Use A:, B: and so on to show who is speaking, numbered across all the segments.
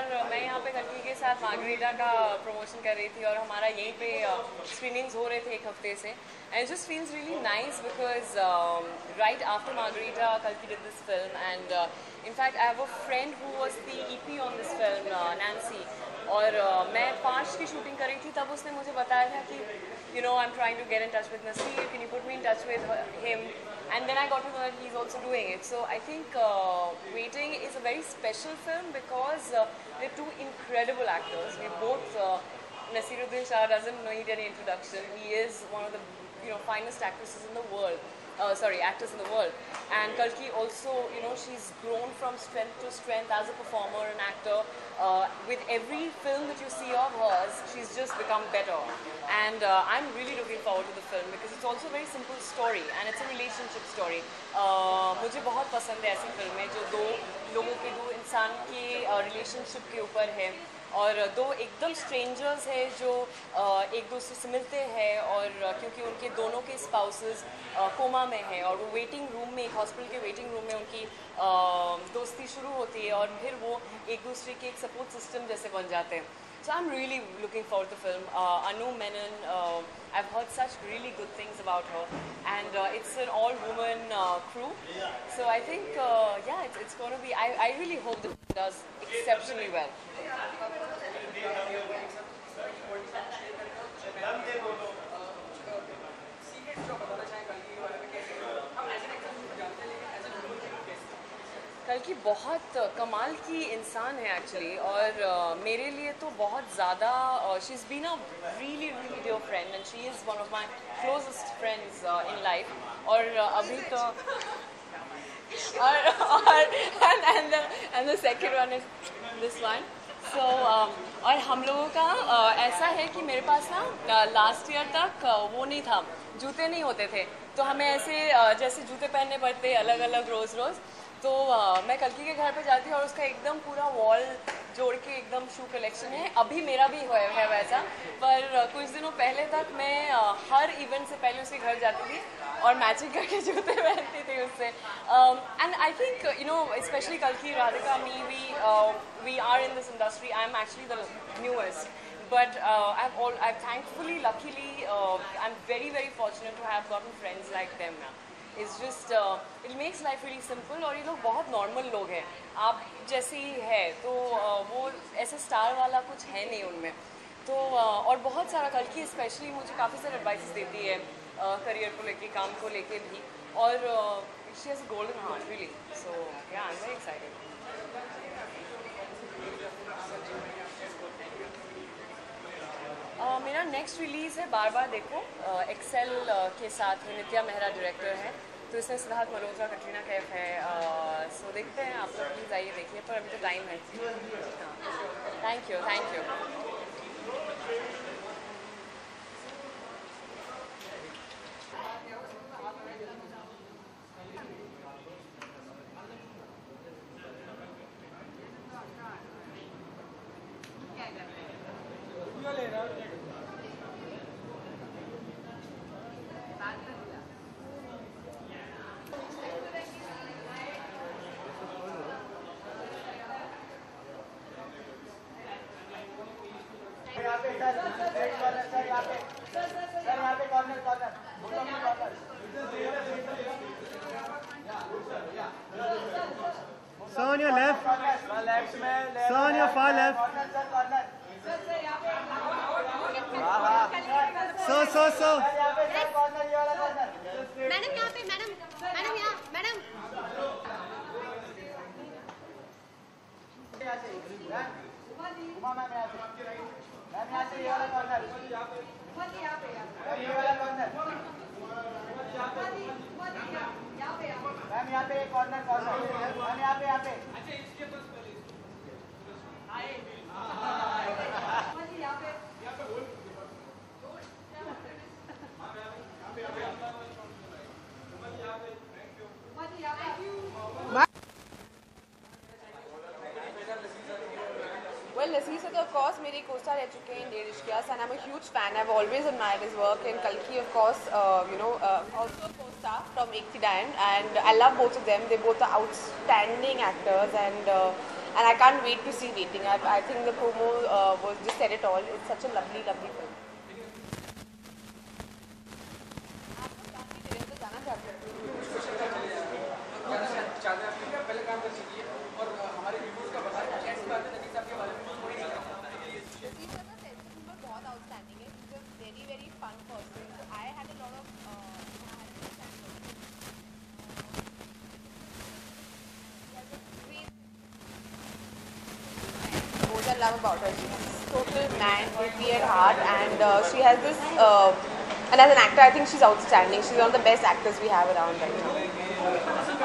A: और मैं यहाँ पे कल्कि के साथ मार्गरीटा का प्रमोशन कर रही थी और हमारा यहीं पे स्क्रीनिंग्स हो रहे थे एक हफ्ते से and it just feels really nice because right after Margarita कल्कि did this film and in fact I have a friend who was the EP on this film Nancy और मैं 5 की शूटिंग कर रही थी तब उसने मुझे बताया था कि I'm trying to get in touch with Nasir, can you put me in touch with him, and then I got to know that he's also doing it. So I think Waiting is a very special film because they're two incredible actors. We both Nasiruddin Shah doesn't need any introduction. He is one of the finest actresses in the world. Actors in the world. And Kalki also, she's grown from strength to strength as a performer and actor. With every film that you see of hers, she's just become better. And I'm really looking forward to the film because it's also a very simple story and it's a relationship story. मुझे बहुत पसंद है ऐसी फिल्में जो दो लोगों के दो इंसान के रिलेशनशिप के ऊपर है और दो एकदम स्ट्रेंजर्स है जो एक दूसरे से मिलते हैं और क्योंकि उनके दोनों के स्पाउसेस कोमा में हैं और वो वेटिंग रूम में एक हॉस्पिटल के वेटिंग रूम में उनकी दोस्ती शुरू होती है और फिर वो एक दूसरे के एक सपोर्ट सिस्टम जैसे बन जाते हैं. So I'm really looking forward to the film. Anu Menon, I've heard such really good things about her, and it's an all-woman crew. So I think, it's going to be. I really hope that it does exceptionally well. कल्कि बहुत कमाल की इंसान है actually और मेरे लिए तो बहुत ज़्यादा she is been a really really dear friend and she is one of my closest friends in life और अभी तो and the second one is this one. So और हम लोगों का ऐसा है कि मेरे पास ना लास्ट ईयर तक वो नहीं था, जूते नहीं होते थे तो हमें ऐसे जैसे जूते पहनने पड़ते अलग अलग रोज़ रोज़. तो मैं कल्कि के घर पे जाती हूँ और उसका एकदम पूरा वॉल जोड़ के एकदम शू कलेक्शन है. अभी मेरा भी है वैसा, पर कुछ दिनों पहले तक मैं हर इवेंट से पहले उसके घर जाती थी और मैचिंग करके जूते पहनती थी उससे. एंड आई थिंक स्पेशली कल्कि Radhika me we are in this industry. I am actually the newest. But I've thankfully, luckily, I'm very, very fortunate to have gotten friends like them now. It's just, it makes life really simple और ये लोग बहुत normal लोग हैं आप जैसे ही है तो वो ऐसे स्टार वाला कुछ है नहीं उनमें. तो और बहुत सारा कल्कि स्पेशली मुझे काफ़ी सारे एडवाइस देती है करियर को लेके, काम को लेके भी और she has a golden heart really. So yeah I am very excited. मेरा नेक्स्ट रिलीज़ है बार बार देखो. एक्सेल के साथ नित्या मेहरा डायरेक्टर है तो इसमें सिद्धार्थ मल्होत्रा, कटरीना कैफ है. सो देखते हैं, आप लोग प्लीज़ आइए देखिए, पर अभी तो टाइम है. Thank you.
B: Sir, on your left. Sir, on your far left. Sir.
C: Madam यहाँ पे, मैडम यहाँ, मैडम.
D: यहाँ पे कॉर्नर यहाँ पे
E: Well, Nasir of course, मेरे co-star रह चुके हैं Dedh Ishqiyas, and I'm a huge fan. I've always admired his work. And Kalki, of course, also a co-star from Ek Thi Diane, and I love both of them. They both are outstanding actors, and and I can't wait to see Waiting. I think the promo was just said it all. It's such a lovely, lovely film. I love about her. She's total man, hippie at heart, and she has this. And as an actor, I think she's outstanding. She's one of the best actors we have around right now.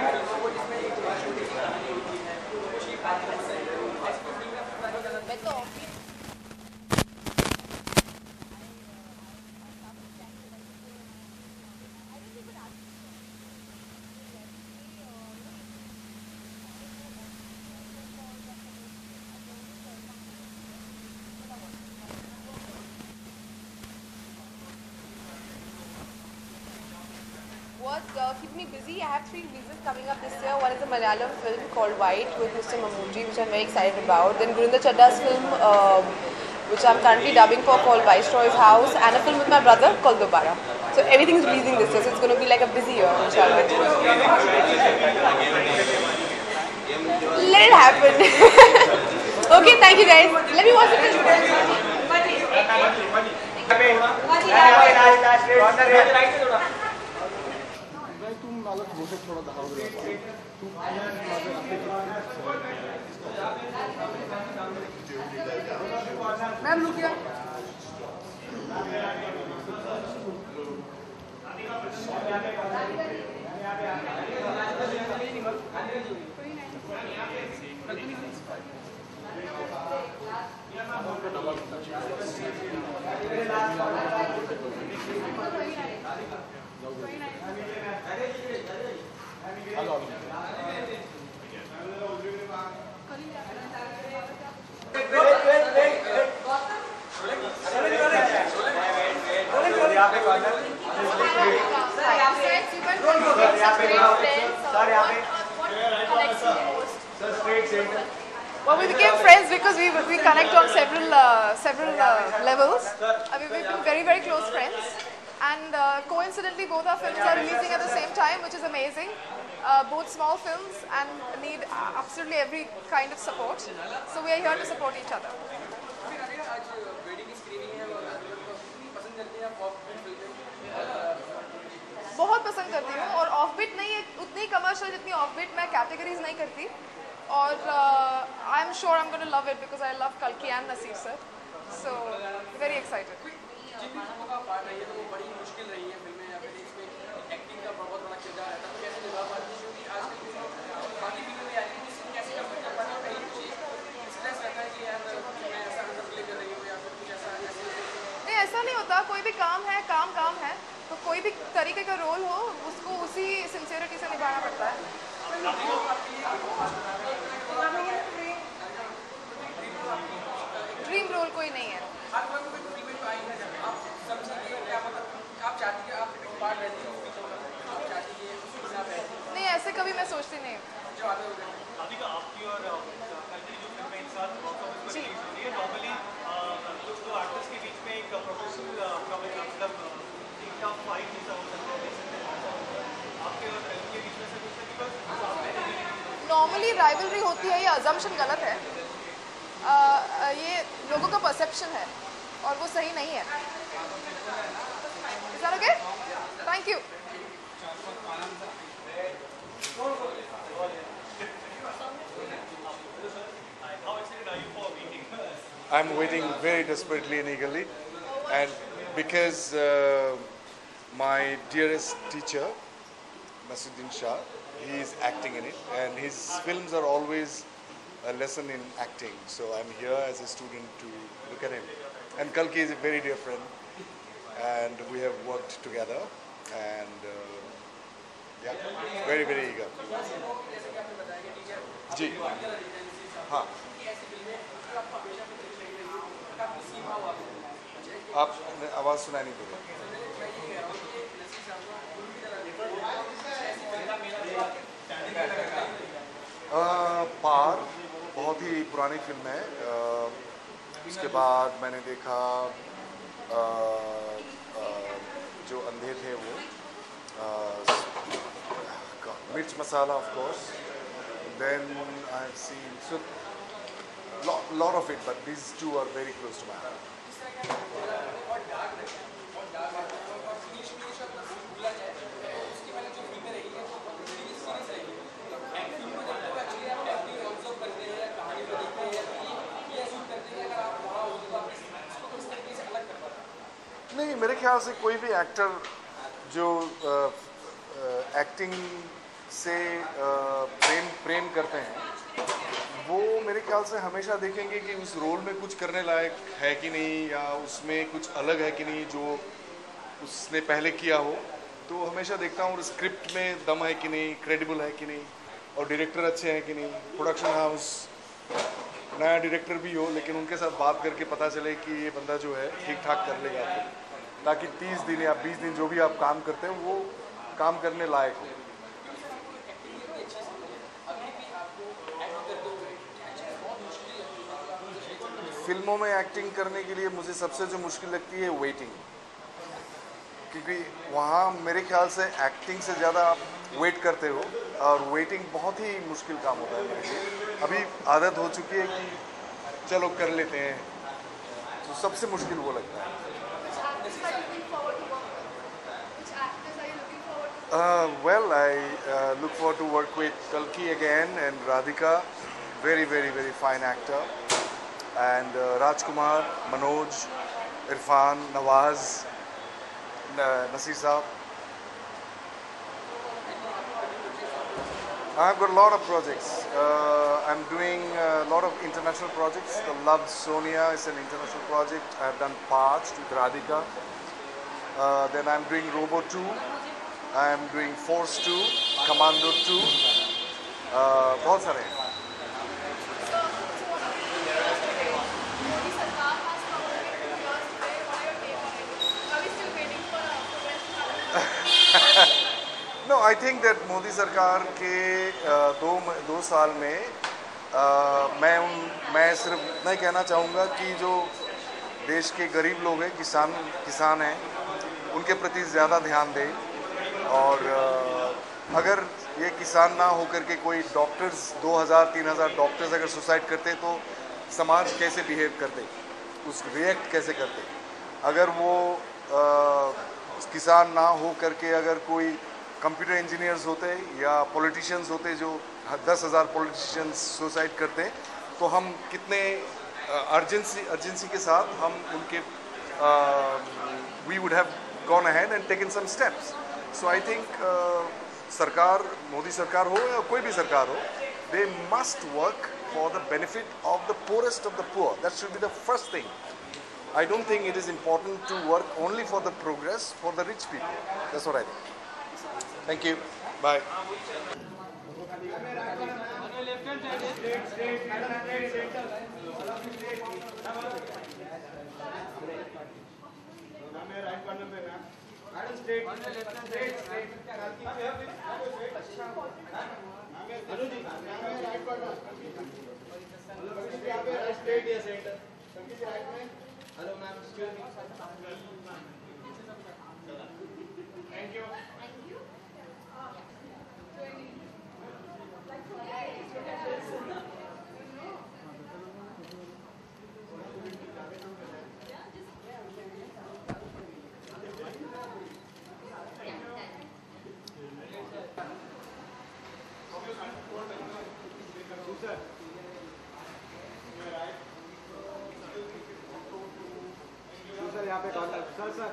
E: What's keeping me busy? I have 3 releases coming up this year. One is a Malayalam film called White with Mr. Mammootty, which I'm very excited about. Then Gurinder Chadda's film, which I'm currently dubbing for, called Viceroy's House, and a film with my brother called Dobara. So everything's releasing this year, so it's going to be like a busy year, inshallah. Let it happen. Okay, thank you guys. Let me watch the film.
D: Ma'am रुकिए
F: Well, we became friends because we connect on several levels. We've been very, very close friends, and coincidentally both our films are releasing at the same time, which is amazing. Both small films and need absolutely every kind of support. So we are here to support each other. बहुत पसंद करती हूँ और offbeat नहीं है उतनी commercial जितनी offbeat मैं कैटेगरीज नहीं करती और I am sure I am gonna love it because I love कल्की and Naseer sir so very excited नहीं ऐसा नहीं होता कोई भी काम है काम है तो कोई भी तरीके का रोल हो उसको उसी सिंसियरिटी से निभाना पड़ता है ड्रीम रोल कोई नहीं है नहीं ऐसे कभी मैं सोचती नहीं जी नॉर्मली राइवलरी होती है ये अजम्पशन गलत है ये लोगों का परसेप्शन है और वो सही नहीं है Is that okay? Thank you.
G: I'm waiting very desperately and eagerly, and because my dearest teacher, Nasuddin Shah, he is acting in it, and his films are always a lesson in acting. So I'm here as a student to look at him. And Kalki is a very dear friend, and we have worked together, and yeah, very, very eager. जी हाँ आप आवाज़ सुनाई नहीं दे रहे पार बहुत ही पुरानी film है। उसके बाद मैंने देखा जो अंधे थे वो, Mirch Masala of course, then I have seen so lot of it, but these two are very close to my heart. नहीं, मेरे ख्याल से कोई भी एक्टर जो एक्टिंग से प्रेम करते हैं वो मेरे ख्याल से हमेशा देखेंगे कि उस रोल में कुछ करने लायक है कि नहीं, या उसमें कुछ अलग है कि नहीं जो उसने पहले किया हो। तो हमेशा देखता हूँ स्क्रिप्ट में दम है कि नहीं, क्रेडिबल है कि नहीं, और डायरेक्टर अच्छे हैं कि नहीं, प्रोडक्शन हाउस नया डायरेक्टर भी हो लेकिन उनके साथ बात करके पता चले कि ये बंदा जो है ठीक ठाक कर लेगा, ताकि 30 दिन या 20 दिन जो भी आप काम करते हैं वो काम करने लायक हो। फिल्मों में एक्टिंग करने के लिए मुझे सबसे जो मुश्किल लगती है वेटिंग, क्योंकि वहाँ मेरे ख्याल से एक्टिंग से ज़्यादा आप वेट करते हो और वेटिंग बहुत ही मुश्किल काम होता है मेरे लिए। अभी आदत हो चुकी है कि चलो कर लेते हैं, तो सबसे मुश्किल वो लगता है। Well, I look forward to work with Kalki again and Radhika, very fine actor. And Rajkumar, Manoj, Irfan, Nawaz, Nasir Saab. I've got a lot of projects. I'm doing a lot of international projects. The Love Sonia is an international project. I've done Parts with Radhika. Then I'm doing Robo 2. I'm doing Force 2, Commando 2. बहुत सारे हैं। No, I think that Modi सरकार के दो साल में मैं सिर्फ इतना ही कहना चाहूँगा कि जो देश के गरीब लोग हैं, किसान हैं, उनके प्रति ज़्यादा ध्यान दें। और अगर ये किसान ना होकर के कोई डॉक्टर्स 2000-3000 डॉक्टर्स अगर सुसाइड करते तो समाज कैसे बिहेव करते, उस रिएक्ट कैसे करते। अगर वो किसान ना हो करके अगर कोई कंप्यूटर इंजीनियर्स होते या पॉलिटिशियंस होते जो 10,000 पॉलिटिशियंस सुसाइड करते, तो हम कितने अर्जेंसी के साथ हम उनके we would have gone ahead and taken some steps. So I think सरकार, मोदी सरकार हो या कोई भी सरकार हो, they must work for the benefit of the poorest of the poor. That should be the first thing. I don't think it is important to work only for the progress for the rich people. That's what I think. Thank you. Bye.
B: Hello ma'am, excuse me. Thank you. यहाँ पे call sir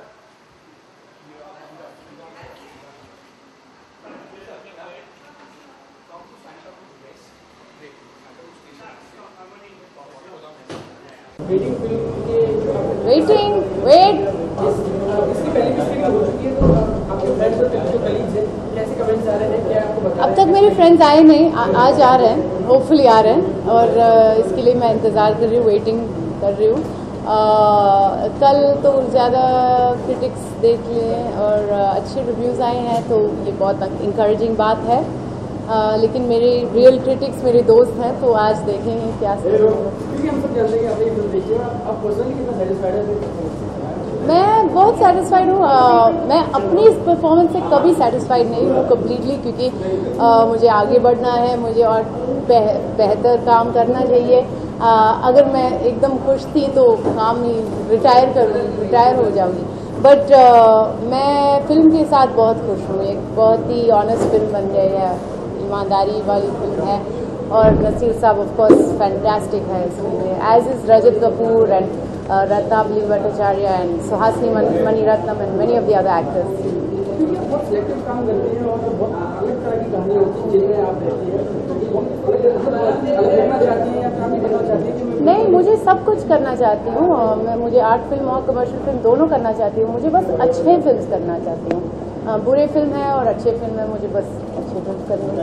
H: waiting wait
D: इसकी पहले भी screening हो चुकी है, तो आपके फ्रेंड्स और जो कलीग्स हैं कैसे कमेंट्स आ रहे हैं, क्या आपको बता?
H: अब तक मेरे फ्रेंड्स आए नहीं, आज आ रहे हैं, होपफुली आ रहे हैं, और इसके लिए मैं इंतज़ार कर रही हूँ, वेटिंग कर रही हूँ। कल तो ज़्यादा क्रिटिक्स देख लिए और अच्छे रिव्यूज़ आए हैं, तो ये बहुत इंकरेजिंग बात है। लेकिन मेरे रियल क्रिटिक्स मेरे दोस्त हैं, तो आज देखेंगे क्या
D: क्योंकि हम सब जानते हैं कि आपने फिल्म देखी है, आप पर्सनली कितना सेटिस्फाइड है?
H: मैं बहुत सेटिस्फाइड हूँ। मैं अपनी इस परफॉर्मेंस से कभी सेटिस्फाइड नहीं हूँ कम्प्लीटली, क्योंकि मुझे आगे बढ़ना है, मुझे और बेहतर काम करना चाहिए। अगर मैं एकदम खुश थी तो काम ही रिटायर हो जाऊंगी। बट मैं फिल्म के साथ बहुत खुश हूँ। एक बहुत ही ऑनेस्ट फिल्म बन गई है, ईमानदारी वाली फिल्म है, और नसीर साहब ऑफ कोर्स फैंटास्टिक है इस फिल्म में, as is Rajat Kapoor and Ratnavali Bhattacharya and Suhasini Maniratnam and many of the other actors.
D: बहुत सिलेक्टिव काम करते हैं और बहुत अलग तरह की कहानी होती है जिनमें आप रहती हैं, अलग चाहती हैं या काम भी करना चाहती हैं?
H: नहीं, मुझे सब कुछ करना चाहती हूँ। मैं मुझे आर्ट फिल्म और कमर्शियल फिल्म दोनों करना चाहती हूँ। मुझे बस अच्छे फिल्म करना चाहती हूँ। बुरे फिल्म है और अच्छे फिल्म है, मुझे बस अच्छे फिल्म करनी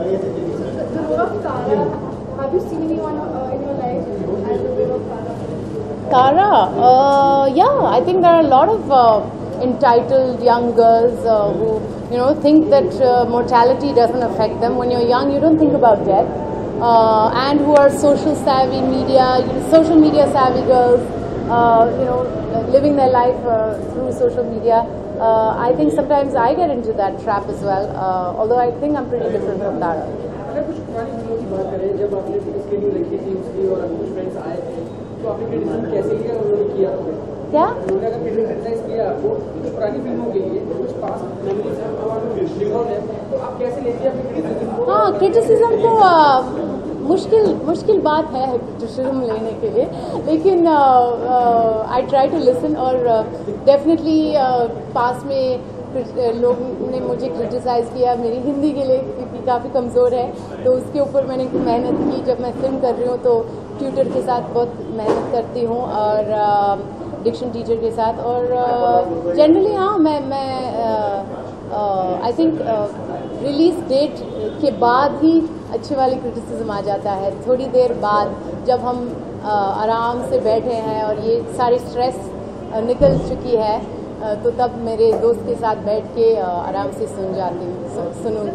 H: है। Kara, yeah, I think there are a lot of entitled young girls who think that mortality doesn't affect them. When you're young, you don't think about death, and who are social media savvy girls, living their life through social media. I think sometimes I get into that trap as well, although I think I'm pretty different from Kara.
D: अगर कुछ पुरानी फिल्मों की बात करें, जब आपने इसके लिए लिखी थी उसकी और कुछ फ्रेंड्स आए थे, तो आपने क्रिटिसिज्म कैसे लिया और उन्होंने किया आपको?
H: क्या?
D: उन्होंने अगर क्रिटिसाइज किया आपको कुछ पुरानी फिल्मों के लिए, कुछ पास्ट मेमोरीज है, तो आप कैसे लेती हैं अपनी क्रिटिसिज्म को?
H: हाँ, क्रिटिसिज्म तो मुश्किल बात है क्रिटिसिज्म लेने के लिए, लेकिन आई ट्राई टू लिसन। और डेफिनेटली पास में लोग ने मुझे क्रिटिसाइज़ किया मेरी हिंदी के लिए, क्योंकि काफ़ी कमज़ोर है, तो उसके ऊपर मैंने मेहनत की। जब मैं फिल्म कर रही हूँ तो ट्यूटर के साथ बहुत मेहनत करती हूँ और डिक्शन टीचर के साथ, और जनरली हाँ मैं आई थिंक रिलीज डेट के बाद ही अच्छे वाली क्रिटिसिज्म आ जाता है। थोड़ी देर बाद जब हम आराम से बैठे हैं और ये सारी स्ट्रेस निकल चुकी है, तो तब मेरे दोस्त के साथ बैठ के आराम से सुनूंगी।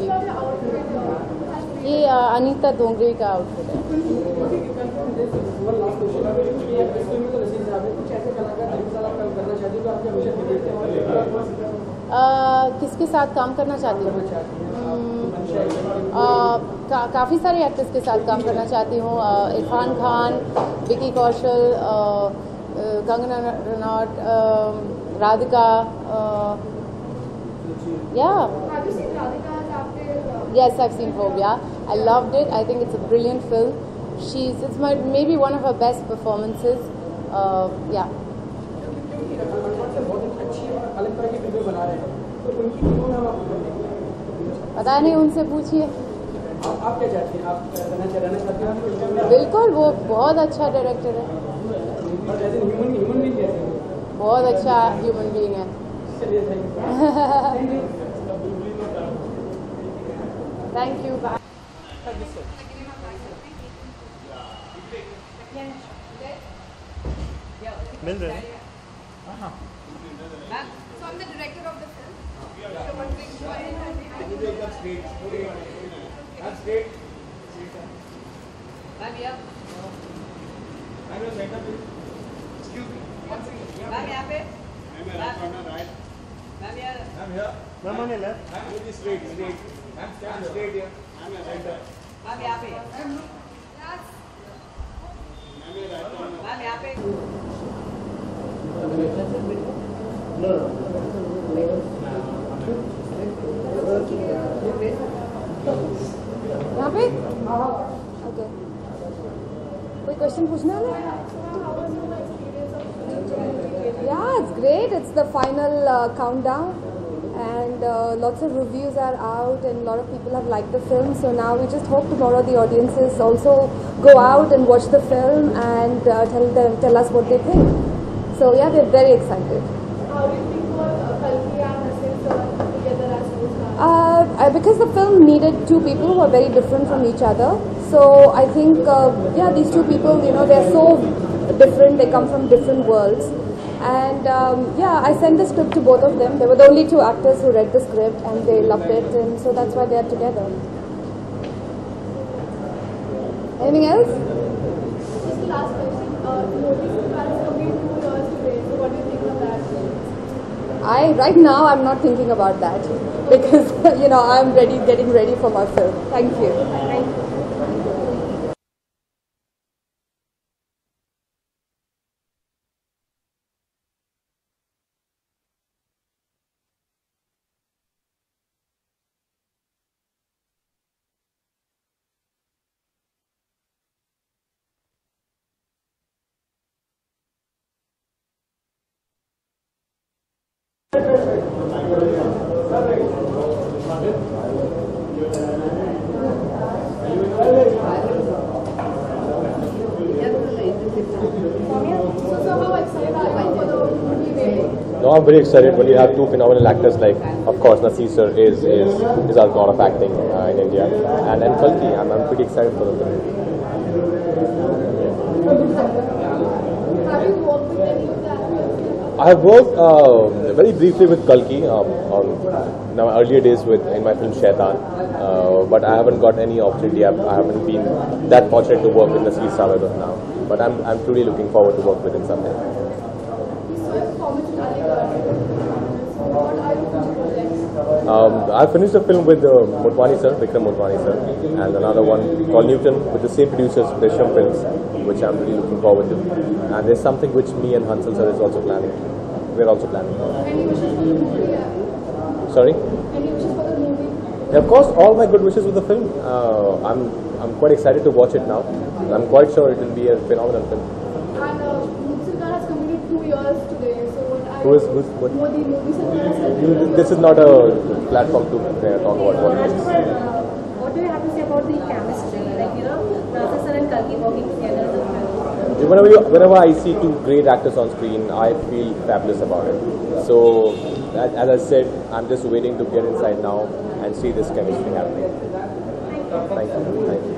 H: ये अनीता डोंगरे का आउटफिट है। किसके साथ काम करना चाहती हूँ? काफ़ी सारे एक्टर्स के साथ काम करना चाहती हूँ। Irfan Khan, Vicky Kaushal, Kangana Ranaut, Radhika, yeah.
F: Have you seen Radhika?
H: Yes, I've seen Phobia. I loved it. I think it's a brilliant film. It's maybe one of her best performances. Yeah. पता नहीं, उनसे पूछिए।
D: आप क्या चाहती हैं? आप रहना चाहती हैं?
H: बिल्कुल, वो बहुत अच्छा डायरेक्टर है, बहुत अच्छा ह्यूमन बीइंग है। Thank you.
B: मिल रहे हैं।
F: So I'm the director of the film.
B: Ma'am, on your left.
H: यहाँ पे? ओके, कोई क्वेश्चन पूछना है?
I: Yeah, it's great. It's the final countdown, and lots of reviews are out, and a lot of people have liked the film. So now we just hope tomorrow the audiences also go out and watch the film and tell us what they think. So yeah, we're very excited.
F: How do you think about Kalki and Nasir together as co-stars?
I: Because the film needed two people who are very different from each other. So I think these two people, they're so different. They come from different worlds. And I sent the script to both of them. They were the only two actors who read the script and they loved it, and so that's why they are together. Anything else?
H: Just the last question. Notice has completed 2 years today. So what do you think of that?
I: Right now I'm not thinking about that because I'm getting ready for my film. Thank you. Thank you.
J: No, I'm very excited when you have two phenomenal actors like, of course, Naseer sir is our god of acting in India, and Kalki. I'm pretty excited for the film.
H: Have you worked with any of the actors?
J: I have worked very briefly with Kalki on my earlier days in my film Shaitan, but I haven't got any opportunity. I haven't been that fortunate to work with Naseer sir as of now, but I'm truly looking forward to work with him someday. I finished a film with Motwani sir, Vikram Motwani sir, and another one called Newton with the same producers, Desham Films, which I'm really looking forward to. And there's something which me and Hansal sir is also planning. We're also planning.
H: Any wishes for the movie?
J: Sorry?
H: Any wishes for the movie?
J: Yeah, of course, all my good wishes with the film. I'm quite excited to watch it now. I'm quite sure it will be a phenomenal film.
H: And Mukta has completed 2 years today. So
J: What?
H: Modi has completed 2
J: This is not a platform to talk about politics.
C: What do you have to say about the chemistry? Like, Naseer sir and Kalki working together in the film?
J: Whenever I see two great actors on screen, I feel fabulous about it. So, as I said, I'm just waiting to get inside now and see this chemistry happening. Thank you. Thank you.